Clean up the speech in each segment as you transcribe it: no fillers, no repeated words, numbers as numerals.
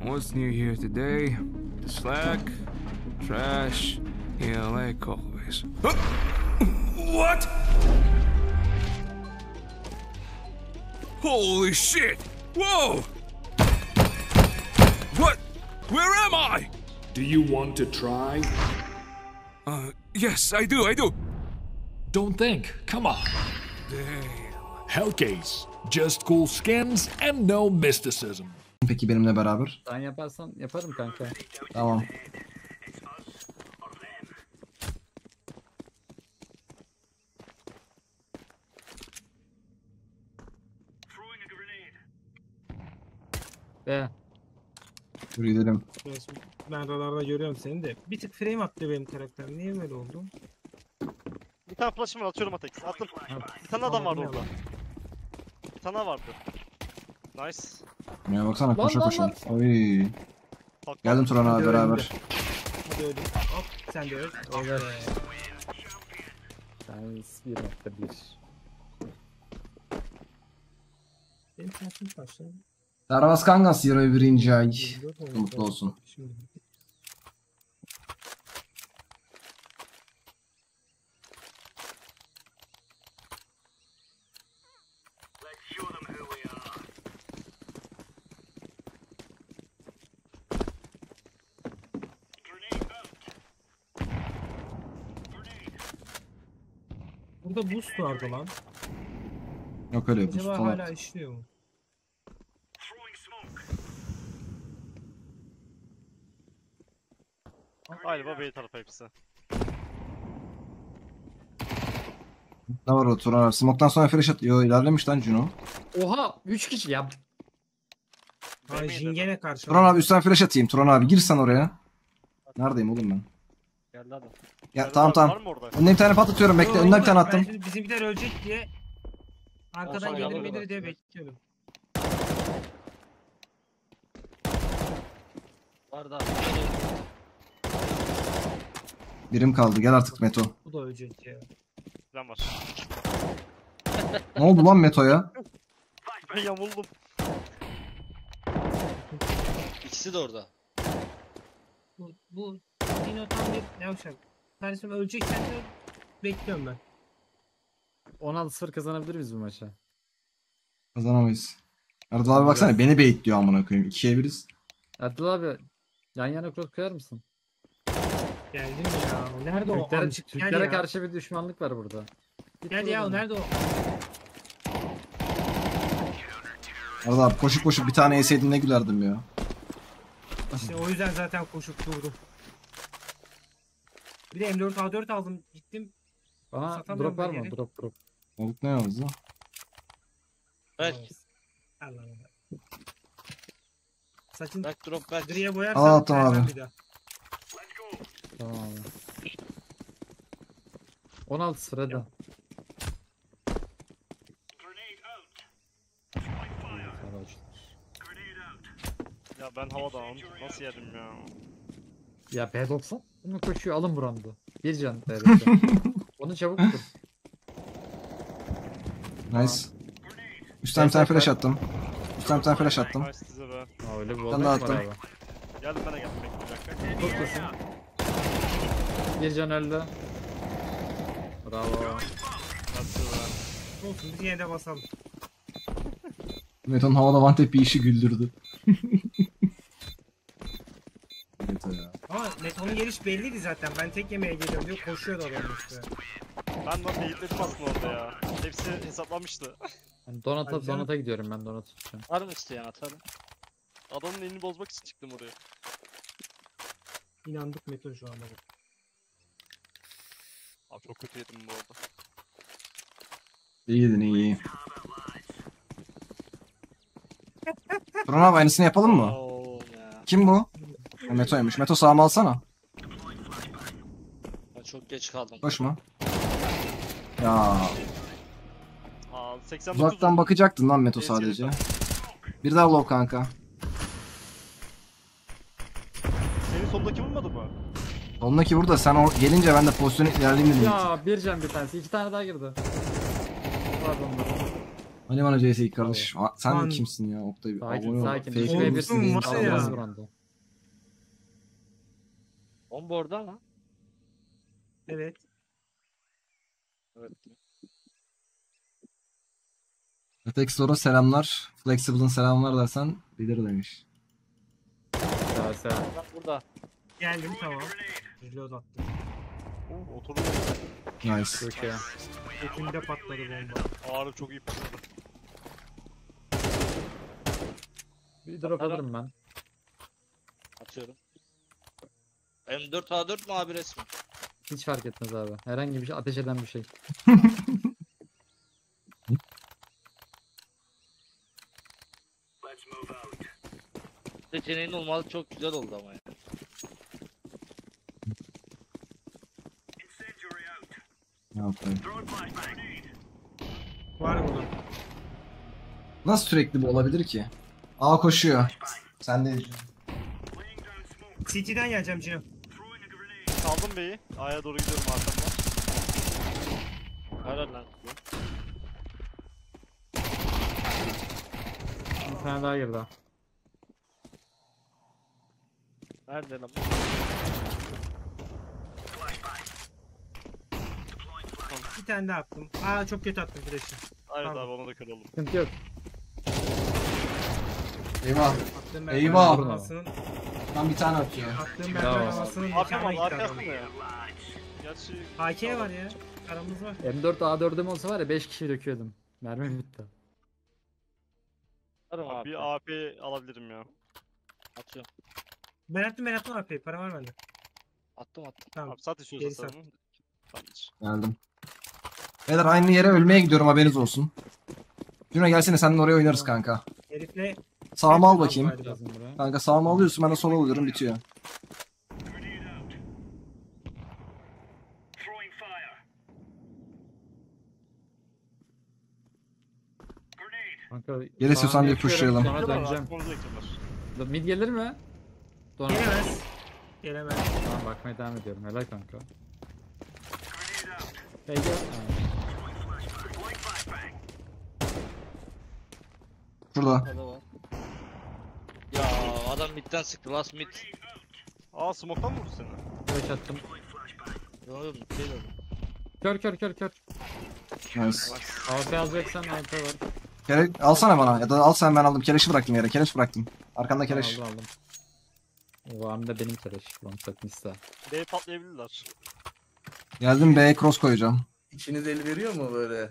What's new here today? The slack, trash, yeah, like always. What? Holy shit! Whoa! What? Where am I? Do you want to try? Yes, I do. Don't think. Come on. Damn. Hellcase. Just cool skins and no mysticism. Peki benimle beraber? Sen yaparsan yaparım kanka. Tamam. Be. Dur gidelim. Ben aralarda görüyorum seni de. Bir tık frame attı benim karakter. Niye böyle oldu? Bir tane flash'ım var, atıyorum Atex. Attım. Bir tane adam vardı orada. Bir tane daha vardı. Nice. Ya baksana koşa lan, koşa. lan. Oy. Bak, Geldim Turan abi Hadi beraber. Hadi öyle. Hop sen de öl. Evet. Yani 1.1. Benim kaçım başladı. Darvas Kangas yarı birinci ay. 24 oldu. Mutlu olsun. Şimdi. Burada boost vardı lan. Yok öyle bu. Acaba hala işliyor mu? Galiba B tarafı hepsi. Ne var o Turan abi? Smoke'tan sonra flash at. Yo ilerlemiş lan Juno. Oha 3 kişi ya. Ay Jingen'e karşı. Turan abi üstten flash atayım. Turan abi gir sen oraya. Neredeyim oğlum ben? Geldi adam. Ya tamam Var tamam. mı orada? Önüne bir tane patlatıyorum. Bekle. Önden bir tane Ben attım. şimdi bizimkiler ölecek diye arkadan Olsan gelir yanılır gelir diye bak. bekliyordum. Var da. Birim kaldı. Gel artık Meto. Bu da ölecek ya. Plan var. Ne oldu lan Meto'ya? Ben yamuldum. İkisi de orada. Bu Dino tam bir yavşak. Kardeşim öleceksen de bekliyorum ben. 16-0 kazanabilir miyiz bu maça? Kazanamayız. Erdal abi baksana beni baitliyor amına koyayım. 2'ye 1'iz. Erdal abi yan yana cross koyar mısın? Geldim ya. Nerede o Türklere, amcık? Gel Türklere ya. karşı bir düşmanlık var burada. Gel ya nerede o? Erdal abi koşup bir tane yeseydin ne gülerdim ya. İşte o yüzden zaten koşup durdum. Bir de M4 A4 aldım gittim. Bana Satamıyorum drop var ben mı? geri. Drop. Olduk ne yazdı? Berk. Allah Allah. Saçın Berk drop Berk. griye boyarsan Aa, tamam vermem abi. bir daha. Tamam abi. 16-0 hadi. Ya ben havada nasıl yedim ya? Ya P90 bunu koşuyor alın burandı. Bir can TR'de. Onu çabuk tut. Nice. Üstten bir tane flash attım. Üstten bir tane flash attım. Nice size be. Aa, öyle bir Ben olay de var attım. abi. Geldim ben de geldim bekle bir dakika. Çok kesin. Bir can öldü. Bravo. Nasıl be? Olsun biz yine de basalım. Meto'nun havada one tap bir işi güldürdü. Meto ya. Ama Neto'nun geliş belliydi zaten. Ben tek yemeğe geliyorum diyor. Koşuyordu adam işte. Ben de beyitledim aslında orada ya. Hepsi hesaplanmıştı. Yani Hadi canım. Donat'a gidiyorum ben Donat'ı tutacağım. Var mı isteyen atarım. Adamın elini bozmak için çıktım oraya. İnandık Meto şu anda. Abi çok kötü yedim bu arada. İyiydin iyi. Turan abi aynısını yapalım mı? Oo ya. Kim bu? Meto'ymuş. Meto sağımı alsana. Ben çok geç kaldım. Koşma. Ya Aa 89. uzaktan bakacaktın lan Meto sadece. Bir daha low kanka. Senin sondaki vurmadı mı? Solundaki burada sen gelince ben de pozisyonu ilerleyeyim dedim. Ya bir can bir tanesi. 2 tane daha girdi. Pardon. Hani bana CS2 kardeş. Sen Lan. kimsin ya Oktay? Sakin Abone ol. sakin. Fake Düşmeyebilirsin. olsun olursun, var sağ ya. ol. Alırız buranda. Bomba orada ama. Evet. Evet. Textor'a selamlar. Flexible'ın selamlar dersen bilir demiş. Selam. Bak burada. Geldim tamam. Reload attım. Oturdum. Nice. Çok iyi. Götümde patladı bomba. Ağrı çok iyi patladı. Bir drop alırım ben. Atıyorum. M4 A4 mu abi resmi? Hiç fark etmez abi. Herhangi bir şey ateş eden bir şey. Seçeneğin olmalı çok güzel oldu ama ya. Ne yapayım? Var burada. Nasıl sürekli bu olabilir ki? A koşuyor. Sen de CT'den geleceğim Cino. Saldım B'yi. A'ya doğru gidiyorum arkamdan. Helal lan. Bir tane daha girdi. Nerede lan? Bir tane daha attım. Aa çok kötü attım flash'ı. Aynen Pardon. abi ona da kör oldum. Sıkıntı yok. Eyvah. Attığım Eyvah. merdiven arabasının, Tam bir tane atıyor. attığım Bravo. merdiven arabasının Arkam nikahına var gitti arkasında adam. ya. Gerçi AK var ya. Aramız var. M4 A4'üm olsa var ya 5 kişi döküyordum. Mermi bitti. Atarım abi. bir AP alabilirim ya. Atıyorum. Ben attım AP'yi. Para var bende. Attım. Tamam. Abi sat istiyorsan Geri sat. sen. Tamamdır. Geldim. Beyler aynı yere ölmeye gidiyorum haberiniz olsun. Cuna gelsene seninle oraya oynarız kanka. Herifle Sağıma al bakayım. Hadi Lazım buraya. Kanka sağıma alıyorsun ben de sola alıyorum bitiyor. Kanka, Gel istiyorsan sağını bir pushlayalım. Sonra Gidiyorlar, döneceğim. arkamızda bekliyorlar. Mid gelir mi? Sonra. gelemez. Gelemez. Tamam bakmaya devam ediyorum. Helal kanka. Peki. Şurada. Orada var. Ya adam midden sıktı. Last mid. Aa smoke'tan mı vurdu seni? Flash attım. Yok yok mid değil oğlum. Kör. Nice. AP alacaksan AP var. Alsana bana ya da al sen ben aldım. Keleşi bıraktım yere. Keleş bıraktım. Arkanda keleş. Aldım. O hem de benim keleş. Lan takmışsa. B'ye patlayabilirler. Geldim B'ye cross koyacağım. İçiniz el veriyor mu böyle?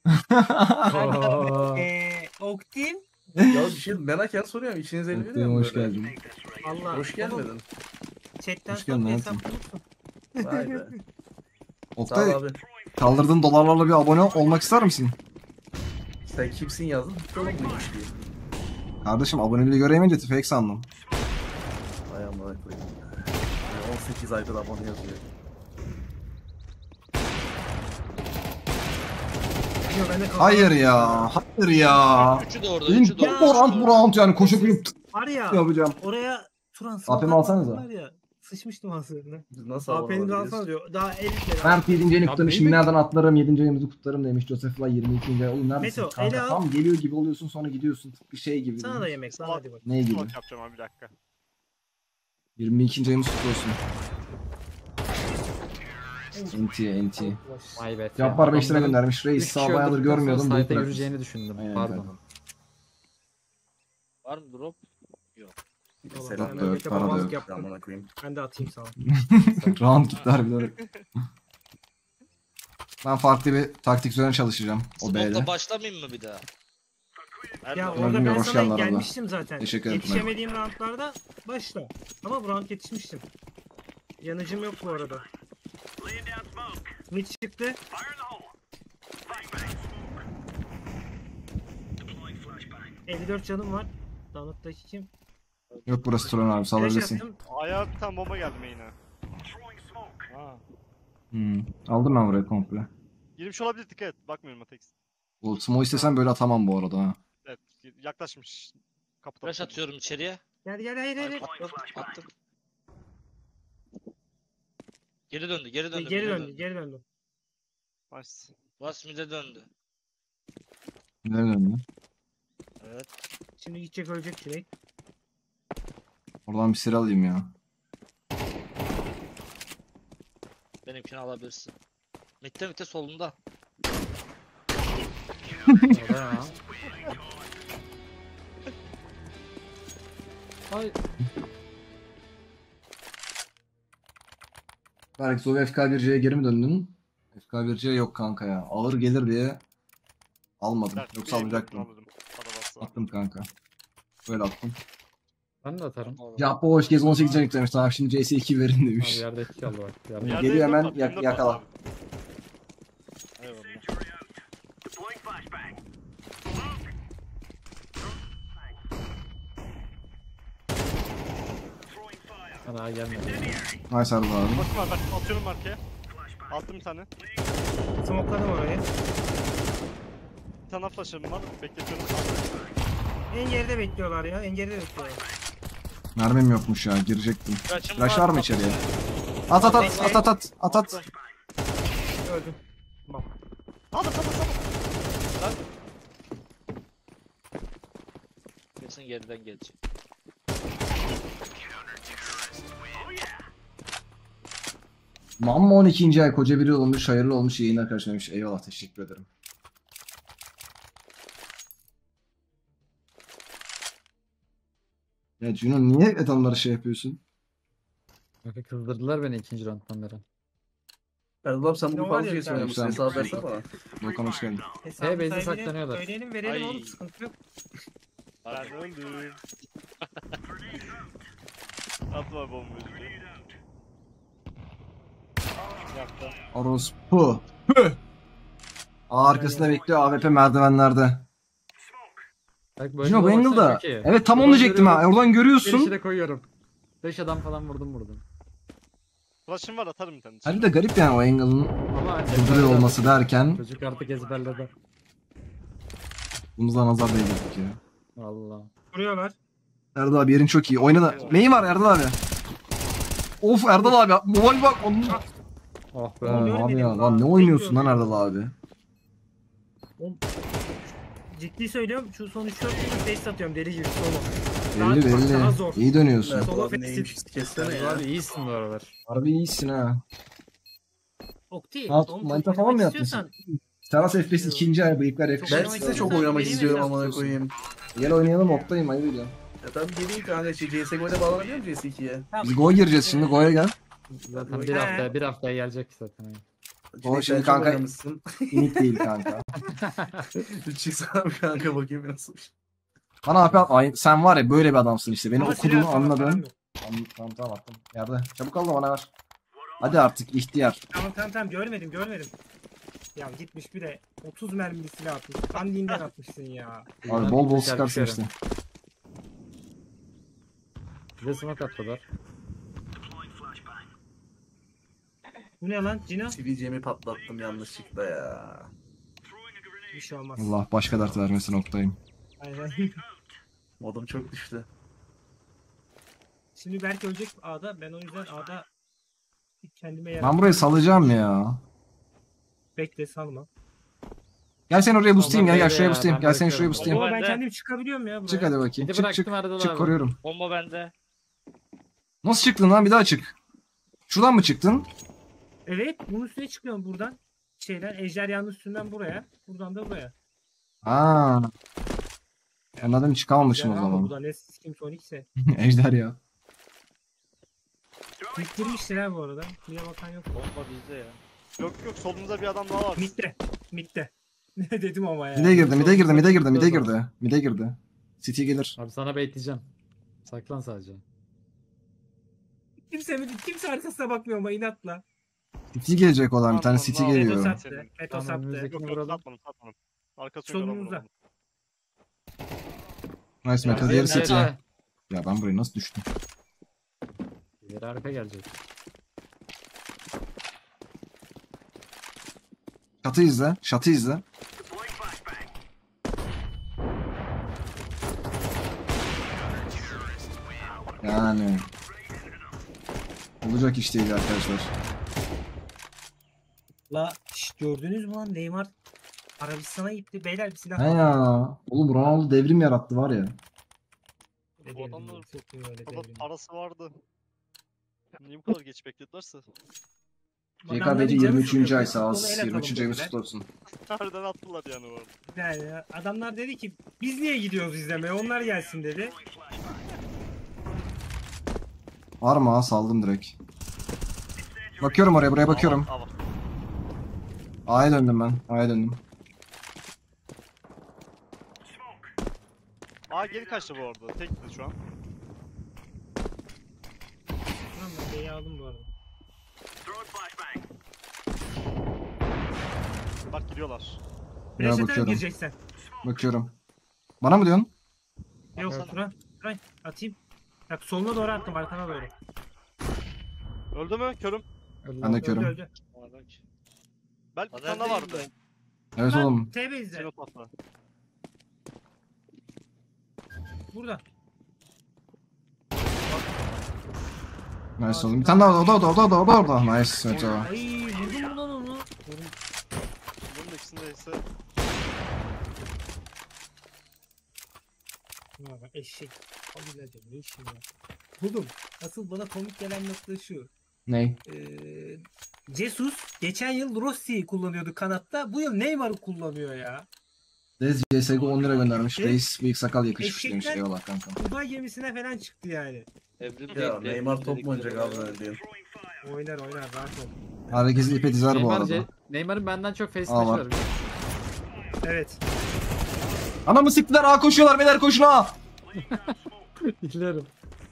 Oktim. Ya bir şey merak soruyorum. İçiniz el veriyor Mutluyum, mu hoş böyle? geldin. Allah. Hoş gelmedin. Chatten Hoş geldin sonra hayatım. hesap bulursun. Vay be. Sağ Oktay ol abi. kaldırdığın dolarlarla bir abone olmak ister misin? Sen kimsin yazdın? Çok muymuş diye. Kardeşim aboneliği göremeyince fake sandım. Vay amına koyayım. 18 aydır abone yazıyor. Yok, ben de kaldım. Hayır ya. Hayır ya. Üçü de orada. Benim Üçü de orada. bu round yani koşup yürüyüp Var ya. yapacağım. Oraya Turan AP'mi alsanıza. Var ya. Sıçmıştım aslında. Biz nasıl abone AP'ni de olabiliriz? alsana diyor. Daha 50 lira. Mert 7. ayını Ya kutlamış. baby. Şimdilerden atlarım 7. ayımızı kutlarım demiş. Joseph'la 22. ay. Oğlum neredesin Meto, kanka? ele al. Tam geliyor gibi oluyorsun sonra gidiyorsun. Bir şey gibi. Sana da yemek. Sana hadi bak. Ne gibi? Smoke yapacağım abi bir dakika. 22. ayımız kutlu olsun. NT. Vay be. Cabbar 5 lira Adamların göndermiş. Reis üç sağ kişi bayağıdır öldürdükten sonra görmüyordum. site'e Büyük bırakmış. yürüyeceğini düşündüm. Aynen Pardon. kanka. Var mı drop? Selam. Ben da yok, Mete para da babazlık yok. yaptım. Amına koyayım. Ben de atayım sana. Round gitti harbiden. Ben farklı bir taktik üzerine çalışacağım. O B'de. Smoke'la başlamayayım mı bir daha? Nerede Ya o? orada bilmiyorum, ben hoş sana geldin arada. gelmiştim zaten. Teşekkür ederim. Yetişemediğim roundlarda başla. Ama bu round yetişmiştim. Yanıcım yok bu arada. Mid çıktı. ...54 canım var. Donut'taki kim? Yok burası Turan abi Flash salabilirsin. attım. A'ya bir tane bomba geldi main'e. Ha. Aldım ben buraya komple. Girmiş olabilir dikkat et. Bakmıyorum Atex. O smoke istesen böyle atamam bu arada ha. Evet yaklaşmış. Kapıda. Flash atıyorum içeriye. Gel hayır. Attım. Geri döndü. Geri döndü. Geri mid'e döndü. Geri döndü. Nice. Bas mid'e döndü. Ne önemli? Evet. Şimdi gidecek ölecek Cüneyt. Oradan bir sıra alayım ya. Benimkini alabilirsin. Mitte solunda. Orada ya. Ay. Berk Zoe FK1C'ye geri mi döndün? FK1C yok kanka ya. Ağır gelir diye almadım. Berk, Yoksa bir alacaktım. alırım. Para bassa. Attım kanka. Böyle attım. Ben de atarım. Yapma hoş gez 18 can yüklemiş. Tamam şimdi CS2 verin Abi demiş. yerde iki kaldı bak. Yerde. Yerde Geliyor hemen, M4 var, M4 var yakala. abi. Eyvallah. Daha gelmedi. Nice Erdal abi. Bakın var, ben atıyorum markaya. Attım bir tane. Smokladım orayı. Bir tane flash'ım var. Bekletiyorum. En geride bekliyorlar ya. En geride bekliyorlar. Mermim yokmuş ya girecektim. Kaçım Flash var mı içeriye? At at at at at at at at. Öldüm. Bak. Aldım. Kesin geriden gelecek. Mamma 12. ay koca biri olmuş, hayırlı olmuş, yayınlar karşılamış. Eyvallah, teşekkür ederim. Ya Juno niye adamlara şey yapıyorsun? Bakın kızdırdılar beni ikinci rounddan beri. Erdal abi sen Ne bunu var fazla ya şey bir tane? söylemişsin. Hesap versene bana. Volkan hoş geldin. Hesabın B'de sahibine saklanıyorlar. Söyleyelim verelim Ay. oğlum, sıkıntı yok. Ben öldüm. Atma bombayı. Yaptı. Orospu. Püh! A arkasında bekliyor, AWP merdivenlerde. Bak böyle Juno bu baksana angle'da. çok iyi. Evet tam onu Buradan diyecektim ha. görüyorum. Oradan Gelişi görüyorsun. de koyuyorum. 5 adam falan vurdum. Flash'ım var, atarım bir tane. Hadi de garip yani o angle'ın Ama durduruyor ezberledi. olması derken. Çocuk artık ezberledi. Bundan nazar değdirdik ya. Valla. Vuruyorlar. Erdal abi yerin çok iyi. Oyna da. Neyi var Erdal abi? Of Erdal abi. Mobile bak. Onun... Oh be. Aa, abi ya. Görmedim Lan ne lan. oynuyorsun lan Erdal abi? Ciddi söylüyorum, şu son 3-4 gün face atıyorum deli gibi solo. Belli Daha- daha belli. zor. İyi dönüyorsun. Solo Erdal abi neymiş offensive. kessene Sen ya. abi iyisin bu aralar. Harbi iyisin ha. Okti. Ne yaptın? Manita falan mı yaptın? Teras FPS 2. ay bıyıklar Ben yakışıyor. size çok oynamak istiyorum amına koyayım. Gel oynayalım Oktay'ım ayıp ediyorum. Ya ben geleyim kanka CSGO'da bağlanabiliyor muyum CS2'ye? Biz Go'ya gireceğiz şimdi. Go'ya gel. Zaten He. bir haftaya gelecek zaten. O şimdi Sen çok kanka- oynamışsın. İnik değil kanka. Çıksana bir kanka bakayım nasılmış. Bana abi ay, sen var ya böyle bir adamsın işte. Beni Ama okuduğunu silah falan anladın. param yok. Tamam attım. Yerde. Çabuk al da bana ver. Hadi artık ihtiyar. Tamam görmedim. Ya gitmiş bir de 30 mermili silah atmış. Kandiğinden atmışsın ya. Abi bol bol sıkarsın işte. Bir de smoke attılar. Bu ne lan Cino? Sivilcemi patlattım yanlışlıkla ya. Bir şey olmaz. Allah başka dert vermesin Oktay'ım. Aynen. Modum çok düştü. Şimdi belki ölecek A'da. Ben o yüzden A'da kendime yer Ben burayı salacağım ya. bekle salma. Gel sen oraya boostayım Allah gel böyle şuraya ya, boostayım. ben Gel seni bırakıyorum. şuraya boostayım. Ama ben bende. kendim çıkabiliyorum ya buraya. Çık hadi bakayım. Bir de Çık bıraktım Erdal çık abi. koruyorum. Bomba bende. Nasıl çıktın lan bir daha çık. Şuradan mı çıktın? Evet, bunun üstüne çıkıyorum buradan. Ejderhanın üstünden buraya. Buradan da buraya. Aa. Anladım çıkamamışım o Ejderha ama zaman. bu da ne sikim Sonic'se. Ejder ya. Bitirmiştir ha bu arada. Niye bakan yok. Bomba bizde ya. Yok solumuzda bir adam daha var. Mid'de. Ne dedim ama ya. Mide girdi. City gelir. Abi sana baitleyeceğim. Saklan sadece. Kimse arkasına bakmıyor ama inatla. City gelecek olan bir tane City Allah. Meto geliyor. sattı. Senin. Meto Tamam, sattı. önümüzdeki- Yok Vuralım. satmadım. Arkasını Solumuzda. görüyorum. Nice Meta Ya, diğeri evet, City. Evet. Ya ben buraya nasıl düştüm? İleri arka gelecek. Şatı izle. Şatı izle. Yani. Olacak iş değil arkadaşlar. La gördünüz mü lan Neymar Arabistan'a gitti. Beyler bir silah He alın. ya. Oğlum Ronaldo devrim yarattı var ya. Öyle Bu devrim adamlar- yok, yok öyle Orada devrim. parası vardı. Niye bu kadar geç bekledilerse? Adamların CKBC canı 23. sıkıldı, ay sağ ol. futbolu el atalım 23. ayımız dediler. kutlu olsun. Harbiden attılar yani bu arada. Yani adamlar dedi ki biz niye gidiyoruz izlemeye, onlar gelsin dedi. Var mı ha? Saldım direkt. Bakıyorum oraya, buraya bakıyorum. Aa, var. A'ya döndüm ben. A'ya döndüm. Aa geri kaçtı bu arada. Tekti şu an. Tamam ben B'yi aldım bu arada. Bak gidiyorlar. Ya Reşat'a bakıyorum. gireceksen. Bakıyorum. Bana mı diyorsun? Yok Baksana. Turan. Turan atayım. Bak soluna doğru attım, arkana doğru. Öldü mü? Körüm. Ben de Öldü körüm. öldü. Belki bir Haber tane daha değil vardı. mi? Evet oğlum. TB izle. Sinop atla. Burada. Nice oğlum. Bir tane daha orada. Nice. Evet o. Ay vurdum mu lan onu? Vurdum. Bunun da ikisinde ise Ya bak eşek. Hadi ne işim var. Buldum. Asıl bana komik gelen nokta şu. Ney? Jesus geçen yıl Rossi'yi kullanıyordu kanatta. Bu yıl Neymar'ı kullanıyor ya. Dez CSGO 10 lira göndermiş. Evet. Reis bıyık sakal yakışmış demiş. Eşekler- Eyvallah kanka. Uzay gemisine falan çıktı yani. Evrim Ya değil, Neymar evrim top mu dedikleri oynayacak abi var. öyle diyeyim. Oynar rahat ol. Herkesi ipe dizer bu Neymar, arada. Neymar'ın benden çok face Aa, maçı var. var. Evet. Anamı siktiler. A koşuyorlar. Beyler koşun A. Biliyorum.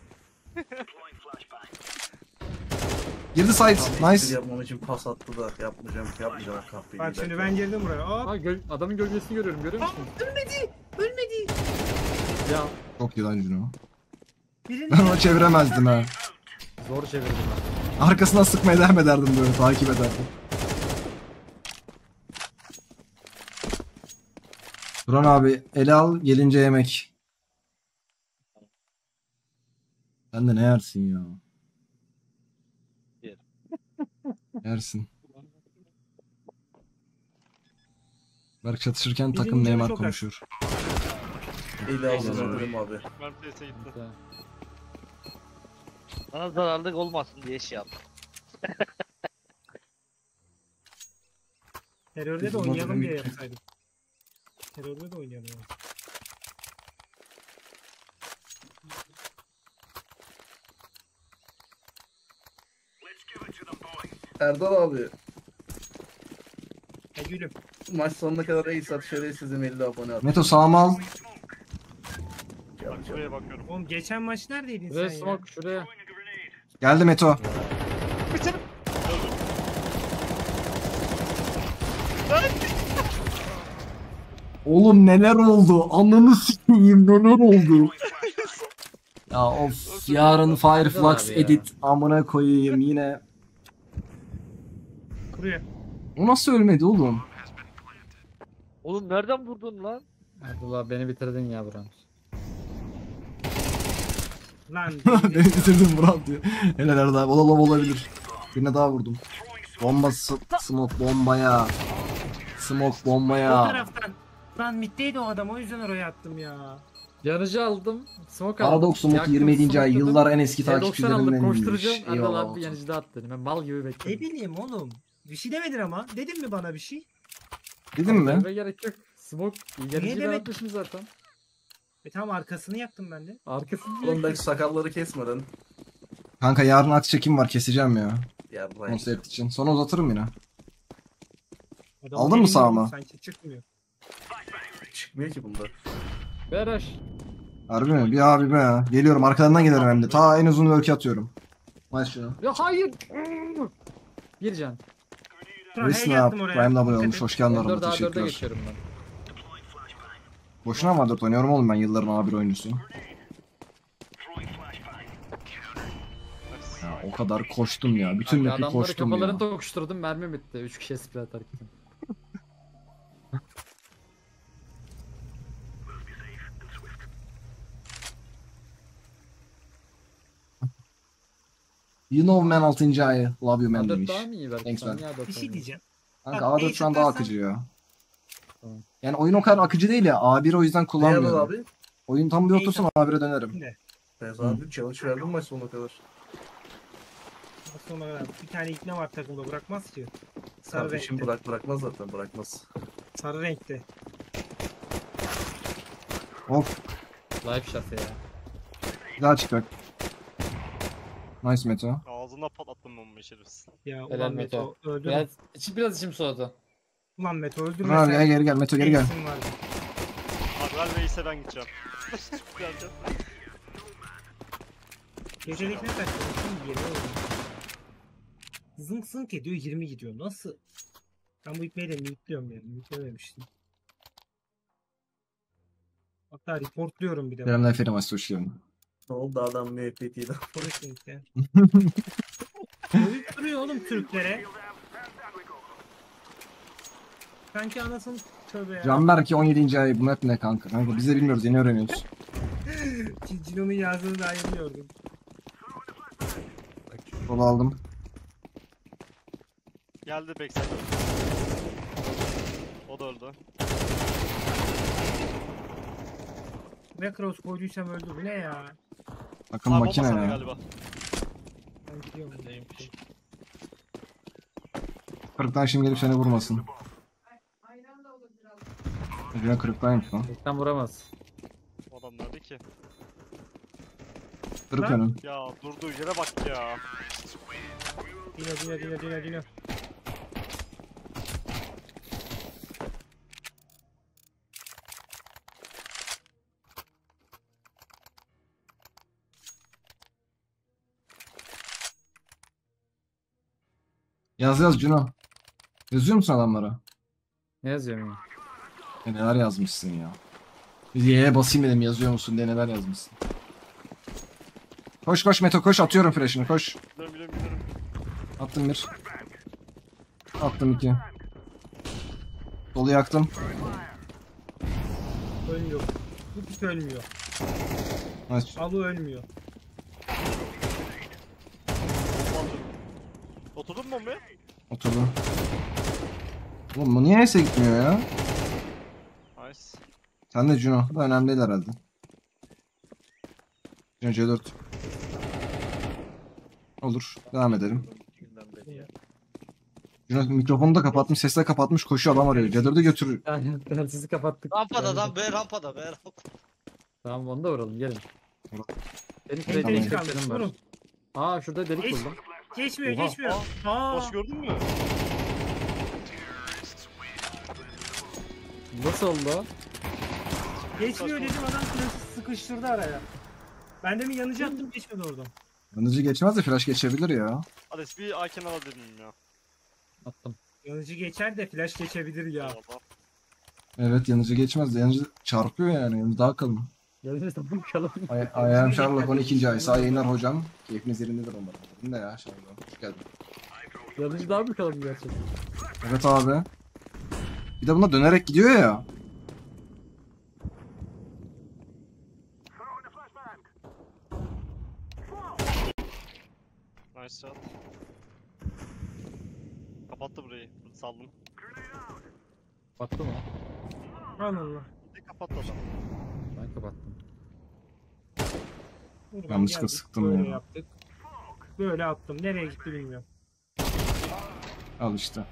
Girdi site. Bir Nice. yapmam için pas attı da yapmayacağım kahpeyi. Bak şimdi ben girdim buraya. Hop. Aa, adamın gölgesini görüyorum, görüyor musun? Ölmedi. Ya Çok iyi lan Juno. Birini Ben onu çeviremezdim ha. zor çevirdim abi. Arkasından sıkmaya devam ederdim böyle. Takip ederdim. Duran abi ele al gelince yemek. Sen de ne yersin ya? Yerim. Yersin. Berk çatışırken takım Birinci Neymar çok konuşuyor. Eli ağzına dedim abi. Mert'e gitti. Güzel. Bana zararlık olmasın diye şey yaptım. terörde de Bizim oynayalım adamı diye bitti. yapsaydım. Terörde de oynayalım. Yani. Erdal abi Gülüm. maç sonuna kadar ace at şerefsizim 50 abone at. Meto sağıma al. Bak şuraya bakıyorum. Oğlum geçen maç neredeydin Şuraya sen ya? smoke, şuraya. Geldi Meto. Oğlum neler oldu? Ananı sikeyim neler oldu? Ya of yarın Fireflux abi ya. edit amına koyayım yine. Kuruyor. O nasıl ölmedi oğlum? Oğlum nereden vurdun lan? Abdullah beni bitirdin ya Buran. Lan. Beni bitirdin Murat diyor. Helal Erdal. O da lob olabilir. Birine daha vurdum. Bomba smoke bombaya. Smoke O bombaya. taraftan. Lan middeydi o adam, o yüzden oraya attım ya. Yanıcı aldım. Smoke aldım. Paradox Umut Yaktım, 27. ay smokeladım. yıllar en eski L90 aldım, takipçilerinden koşturacağım. demiş. Erdal Eyvallah abi olsun. yanıcıda at dedim. Ben mal gibi Ne bekledim. bileyim oğlum. Bir şey demedin ama. Dedin mi bana bir şey? Dedin mi? Dememe gerek yok. Smoke yanıcıyı ben demek- atmışım zaten. Tamam arkasını yaktım ben de. Arkasını Oğlum belki sakalları kesmeden. Kanka yarın aksi çekim var keseceğim ya. Ya Konsept için. Sonra uzatırım yine. Adam Aldın mı elini sağıma? vurdu, sanki çıkmıyor. çıkmıyor ki bunda. Beraş. Harbi mi? Bir abi be ya. Geliyorum arkalarından gelirim hem de. Ta en uzun ölçü atıyorum. Maç şunu. Ya hayır. Bir can. Sonra Risk ne hey yap? yaktım oraya. Prime'la abone Dikkat olmuş. et. Hoş geldin arama. 4 A4'e Teşekkürler. geçiyorum ben. Boşuna mı 4 oynuyorum oğlum ben yılların A1 oyuncusu. Ya o kadar koştum ya. Bütün Kanka, map'i adamları koştum ya. kafalarını tokuşturdum, mermi bitti. 3 kişiye spray atarken. You know man 6. ayı. Love you man A4 demiş. daha mı iyi belki? Thanks, Sen man. niye A4 Bir şey oynuyorsun? diyeceğim. Kanka Bak, A4 şu an daha ace akıcı ya. Yani oyun o kadar akıcı değil ya. A1 o yüzden Ne yapalım kullanmıyorum. abi? Oyun tam bir otursun A1'e dönerim. Şimdi. Beyaz abi challenge verdim maç sonuna kadar. Sonuna kadar bir tane ikna var takımda bırakmaz ki. Sarı Kardeşim renkte. bırakmaz zaten bırakmaz. Sarı renkte. Of. Live şafe ya. Bir daha çıkacak. Nice Meto. Ağzına patlattım bombayı şerefsiz. Ya Helal ulan Meto. Meto öldü. Biraz içim soğudu. Ulan Meto Dur öldürme abi sen. gel Meto geri gel. Reis'in vardı. Abi ver Reis'e ben gideceğim. Geleceğim. Gecelik ne kaçtı? Şimdi geliyor oğlum. Zınk zınk ediyor 20 gidiyor. Nasıl? Ben bu ipmeyi de mutluyorum yani. Mutlememiştim. Hatta reportluyorum bir de. Kerem Nefer'e maçta hoş geldin. Ne oldu adam MPT'den? Polis linkte. Dövüp duruyor oğlum Türklere. Sanki anasını tövbe ya. Canberk 17. ay bu map ne kanka? Kanka biz de bilmiyoruz yeni öğreniyoruz. Cino'nun yazdığını daha yeni gördüm. Kolu aldım. Geldi backside. O da öldü. Ve cross koyduysam öldü. Bu ne ya? Bakın Abi makine sana ya. galiba. Ben gidiyorum. Neymiş? Kırıktan şimdi gelip seni vurmasın. Yine kırıktaymış lan. Ekran vuramaz. O adam nerede ki? Kırık Lan. önüm. Ya durduğu yere bak ya. Dino. Yaz Cuno. Yazıyor musun adamlara? Ne yazıyorum ya? Neler yazmışsın ya. Bir Y'ye basayım dedim yazıyor musun diye neler yazmışsın. Koş Meto koş atıyorum flash'ını koş. Gidiyorum. Attım bir. Attım iki. Dolu yaktım. Ölmüyor. Bu pik ölmüyor. Nice. Alu ölmüyor. Oturdun mu bombaya? Oturdum. Oğlum bu niye S'e gitmiyor ya? Nice. Sen de Juno. Bu da önemli değil herhalde. Juno C4. Olur. Devam edelim. Günden beri ya. Juno mikrofonu da kapatmış. Sesi de kapatmış. Koşuyor adam arıyor. C4'ü götür. Yani sizi kapattık. Rampada Yani- adam be rampada be rampada. Tamam onu da vuralım gelin. Benim Tek kredi delik Tamam. kaldı. çeklerim var. Vurun. Aa şurada delik Geç. buldum. Geçmiyor Oha. geçmiyor. Aa. Baş gördün mü? Nasıl oldu? Geçmiyor dedim adam sıkıştırdı araya. Ben de mi yanacaktım geçmedi oradan. Yanıcı geçmez de flash geçebilir ya. Hadi bir Ayken al dedim ya. Attım. Yanıcı geçer de flash geçebilir ya. Eyvallah. Evet yanıcı geçmez de yanıcı çarpıyor yani. Yanıcı daha kalın. Geliniz tamam kalın. I am Sherlock 12. ay. Sağ yayınlar hocam. Keyfiniz yerindedir umarım. Benim de ya Sherlock. Hoş geldin. Yanıcı daha mı kalın gerçekten? Evet abi. Bir de buna dönerek gidiyor ya. Nice shot. Kapattı burayı. Saldım. Battı mı? Allah. Bir kapattı adam. Ben kapattım. Buradan Yanlışlıkla geldik, sıktım böyle ya. yaptık. Böyle attım. Nereye gitti bilmiyorum. Al işte.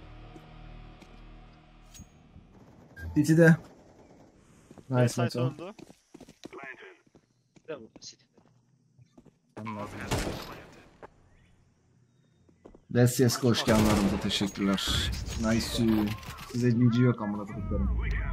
City'de. Nice Backside Meto. öldü. Bravo, basit. Ben lazım. Let's CSGO hoş geldin aramıza teşekkürler. Nice. Size GG yok amına koduklarım.